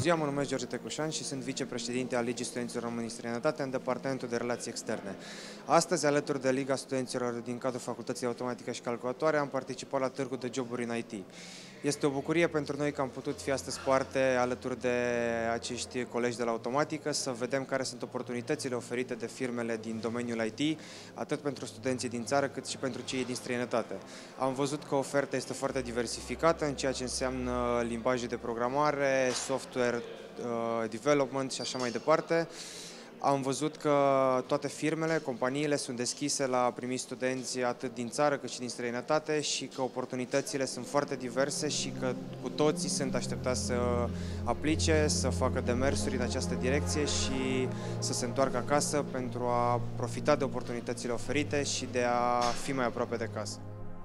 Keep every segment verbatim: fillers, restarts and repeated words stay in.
ziua, mă numesc George Tecușan și sunt vicepreședinte al Ligii Studenților Români în Străinătate în Departamentul de Relații Externe. Astăzi, alături de Liga Studenților din cadrul Facultății de Automatică și Calculatoare, am participat la Târgul de Joburi în I T. Este o bucurie pentru noi că am putut fi astăzi parte, alături de acești colegi de la Automatică, să vedem care sunt oportunitățile oferite de firmele din domeniul I T, atât pentru studenții din țară, cât și pentru cei din străinătate. Am văzut că oferta este foarte diversificată în ceea ce înseamnă limbaje de programare, software uh, development și așa mai departe. Am văzut că toate firmele, companiile sunt deschise la a primi studenți atât din țară cât și din străinătate și că oportunitățile sunt foarte diverse și că cu toții sunt așteptați să aplice, să facă demersuri în această direcție și să se întoarcă acasă pentru a profita de oportunitățile oferite și de a fi mai aproape de casă.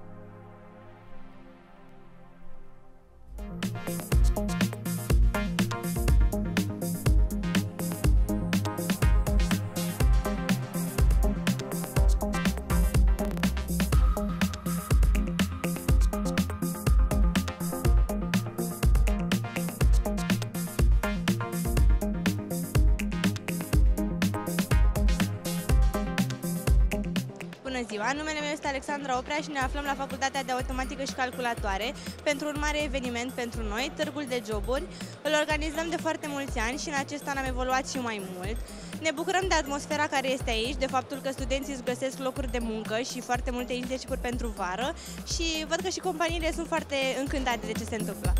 Bună ziua! Numele meu este Alexandra Oprea și ne aflăm la Facultatea de Automatică și Calculatoare pentru un mare eveniment pentru noi, Târgul de Joburi. Îl organizăm de foarte mulți ani și în acest an am evoluat și mai mult. Ne bucurăm de atmosfera care este aici, de faptul că studenții își găsesc locuri de muncă și foarte multe internship-uri pentru vară și văd că și companiile sunt foarte încântate de ce se întâmplă.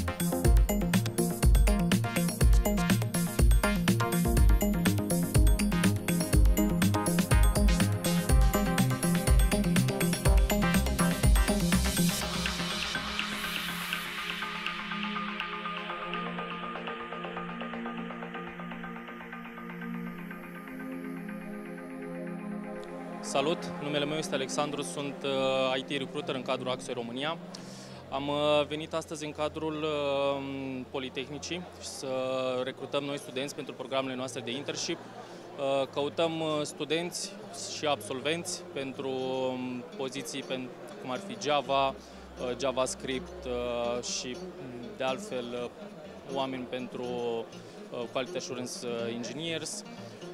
Salut! Numele meu este Alexandru, sunt I T recruiter în cadrul Axoi România. Am venit astăzi în cadrul Politehnicii să recrutăm noi studenți pentru programele noastre de internship. Căutăm studenți și absolvenți pentru poziții cum ar fi Java, JavaScript și de altfel oameni pentru Quality Assurance Engineers.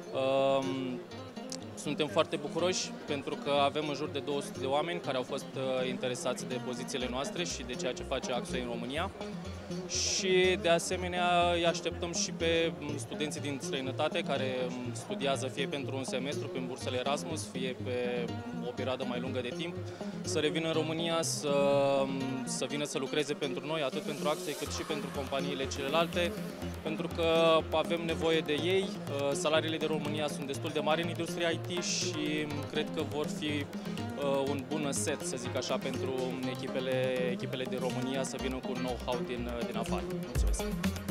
Suntem foarte bucuroși pentru că avem în jur de două sute de oameni care au fost interesați de pozițiile noastre și de ceea ce face Axoi în România. Și de asemenea îi așteptăm și pe studenții din străinătate care studiază fie pentru un semestru prin bursele Erasmus, fie pe o perioadă mai lungă de timp, să revină în România, să, să vină să lucreze pentru noi, atât pentru Axoi cât și pentru companiile celelalte, pentru că avem nevoie de ei. Salariile de România sunt destul de mari în industria I T și cred că vor fi un bun set, să zic așa, pentru echipele, echipele din România să vină cu un know-how din, din afară. Mulțumesc!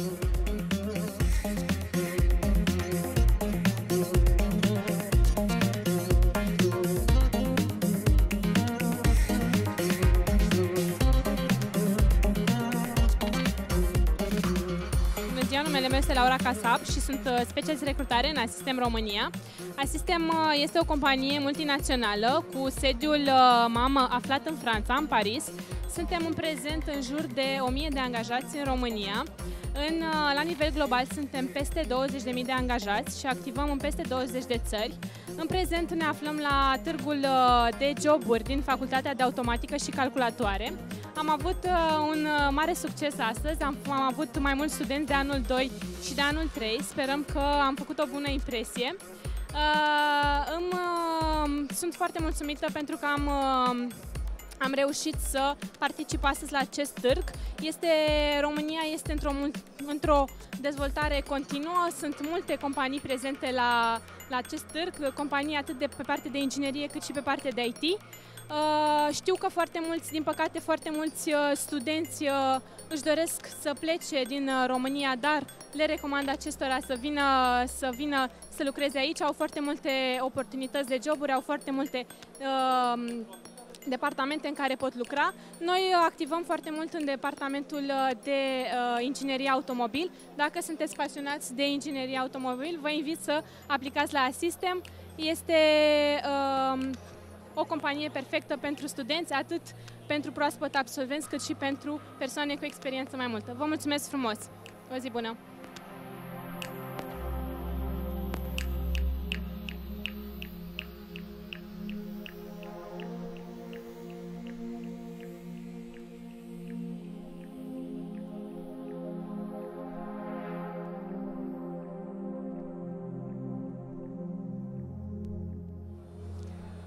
Numele meu este Laura Casap și sunt specialist recrutare în Asystem România. Asystem este o companie multinațională cu sediul mamă aflat în Franța, în Paris. Suntem în prezent în jur de o mie de angajați în România. În, la nivel global suntem peste douăzeci de mii de angajați și activăm în peste douăzeci de țări. În prezent ne aflăm la Târgul de Joburi din Facultatea de Automatică și Calculatoare. Am avut un mare succes astăzi, am, am avut mai mulți studenți de anul doi și de anul trei, sperăm că am făcut o bună impresie. Uh, îmi, uh, sunt foarte mulțumită pentru că am, uh, am reușit să particip astăzi la acest târg. Este, România este într-o într-o dezvoltare continuă, sunt multe companii prezente la, la acest târg, companii atât de pe partea de inginerie cât și pe partea de I T. Uh, știu că foarte mulți, din păcate, foarte mulți uh, studenți uh, își doresc să plece din uh, România, dar le recomand acestora să vină, să vină să lucreze aici. Au foarte multe oportunități de joburi, au foarte multe uh, departamente în care pot lucra. Noi activăm foarte mult în departamentul de uh, inginerie automobil. Dacă sunteți pasionați de inginerie automobil, vă invit să aplicați la Asystem. Este uh, o companie perfectă pentru studenți, atât pentru proaspăt absolvenți, cât și pentru persoane cu experiență mai multă. Vă mulțumesc frumos! O zi bună!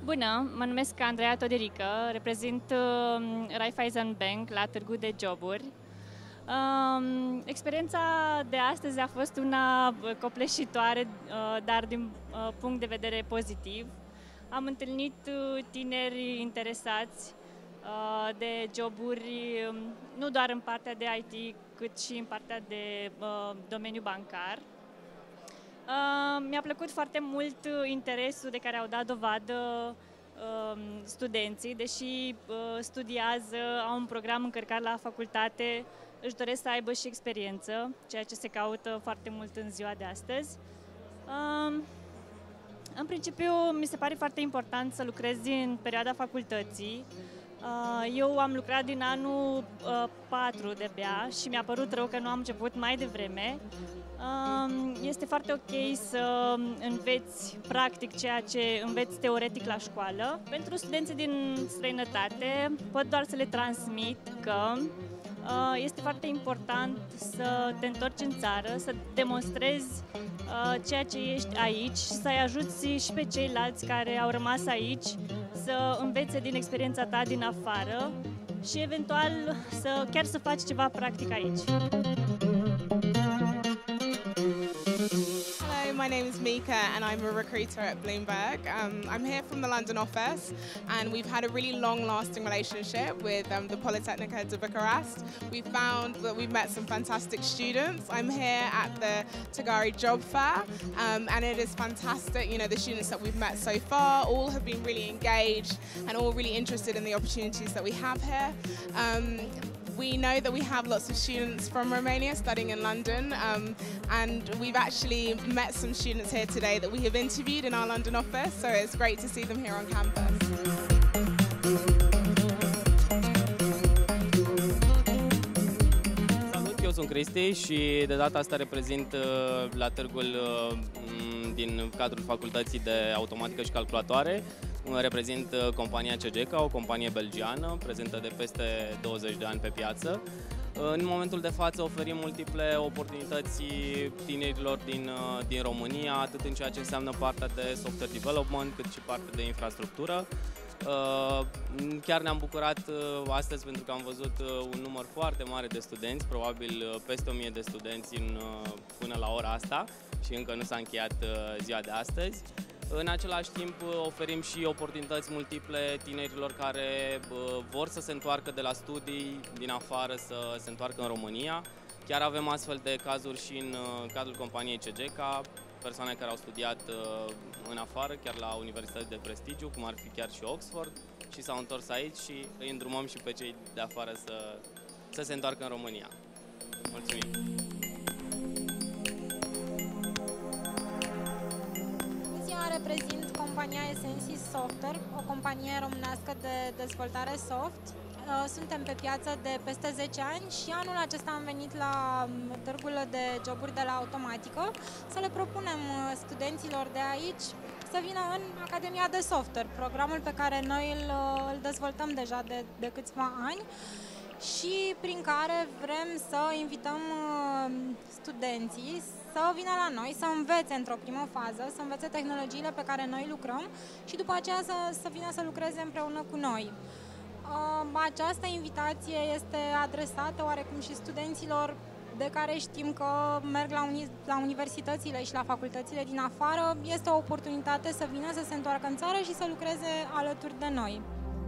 Bună, mă numesc Andreea Toderică, reprezint uh, Raiffeisen Bank la Târgu de Joburi. Uh, experiența de astăzi a fost una copleșitoare, uh, dar din uh, punct de vedere pozitiv. Am întâlnit uh, tineri interesați uh, de joburi, uh, nu doar în partea de I T, cât și în partea de uh, domeniu bancar. Uh, mi-a plăcut foarte mult interesul de care au dat dovadă uh, studenții, deși uh, studiază, au un program încărcat la facultate, își doresc să aibă și experiență, ceea ce se caută foarte mult în ziua de astăzi. Uh, în principiu, mi se pare foarte important să lucrezi în perioada facultății. Uh, eu am lucrat din anul uh, patru de-abia și mi-a părut rău că nu am început mai devreme. Este foarte ok să înveți practic ceea ce înveți teoretic la școală. Pentru studenții din străinătate pot doar să le transmit că este foarte important să te întorci în țară, să demonstrezi ceea ce ești aici și să-i ajuți și pe ceilalți care au rămas aici să învețe din experiența ta din afară și eventual să chiar să faci ceva practic aici. My name is Mika and I'm a recruiter at Bloomberg. Um, I'm here from the London office and we've had a really long-lasting relationship with um, the Polytechnica de Bucharest. We found that we've met some fantastic students. I'm here at the Tagari Job Fair um, and it is fantastic. You know, the students that we've met so far all have been really engaged and all really interested in the opportunities that we have here. Um, We know that we have lots of students from Romania studying in London um, and we've actually met some students here today that we have interviewed in our London office, so it's great to see them here on campus. Salut, eu sunt Cristi și de data asta reprezint la târgul din cadrul Facultății de Automatică și Calculatoare. Reprezint compania C G K, o companie belgiană, prezentă de peste douăzeci de ani pe piață. În momentul de față oferim multiple oportunități tinerilor din, din România, atât în ceea ce înseamnă partea de software development, cât și partea de infrastructură. Chiar ne-am bucurat astăzi pentru că am văzut un număr foarte mare de studenți, probabil peste o mie de studenți în, până la ora asta și încă nu s-a încheiat ziua de astăzi. În același timp oferim și oportunități multiple tinerilor care vor să se întoarcă de la studii din afară, să se întoarcă în România. Chiar avem astfel de cazuri și în cadrul companiei C G K, persoane care au studiat în afară, chiar la universități de prestigiu, cum ar fi chiar și Oxford, și s-au întors aici și îi îndrumăm și pe cei de afară să, să se întoarcă în România. Mulțumim! Reprezint compania Essensys Software, o companie românească de dezvoltare soft. Suntem pe piață de peste zece ani și anul acesta am venit la târgul de joburi de la Automatică să le propunem studenților de aici să vină în Academia de Software, programul pe care noi îl, îl dezvoltăm deja de, de câțiva ani și prin care vrem să invităm studenții să vină la noi, să învețe într-o primă fază, să învețe tehnologiile pe care noi lucrăm și după aceea să, să vină să lucreze împreună cu noi. Această invitație este adresată oarecum și studenților de care știm că merg la, uni la universitățile și la facultățile din afară. Este o oportunitate să vină, să se întoarcă în țară și să lucreze alături de noi.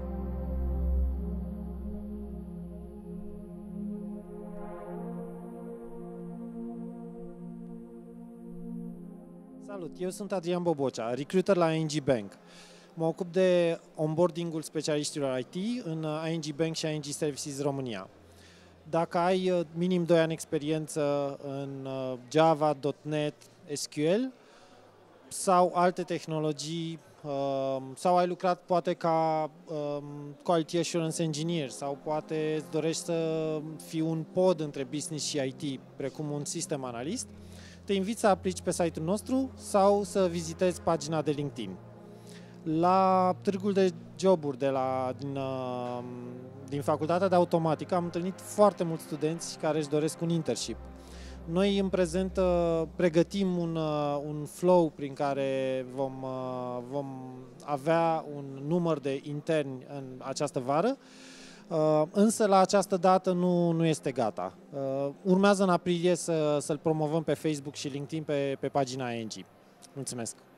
Salut, eu sunt Adrian Bobocea, recruiter la I N G Bank. Mă ocup de onboarding-ul specialiștilor I T în I N G Bank și I N G Services România. Dacă ai minim doi ani experiență în Java, .NET, S Q L sau alte tehnologii, sau ai lucrat poate ca Quality Assurance Engineer sau poate îți dorești să fii un pod între business și I T, precum un System Analyst, te invit să aplici pe site-ul nostru sau să vizitezi pagina de LinkedIn. La târgul de joburi de la, din, din Facultatea de Automatică am întâlnit foarte mulți studenți care își doresc un internship. Noi în prezent pregătim un, un flow prin care vom, vom avea un număr de interni în această vară, însă la această dată nu, nu este gata. Urmează în aprilie să, să-l promovăm pe Facebook și LinkedIn pe, pe pagina I N G. Mulțumesc!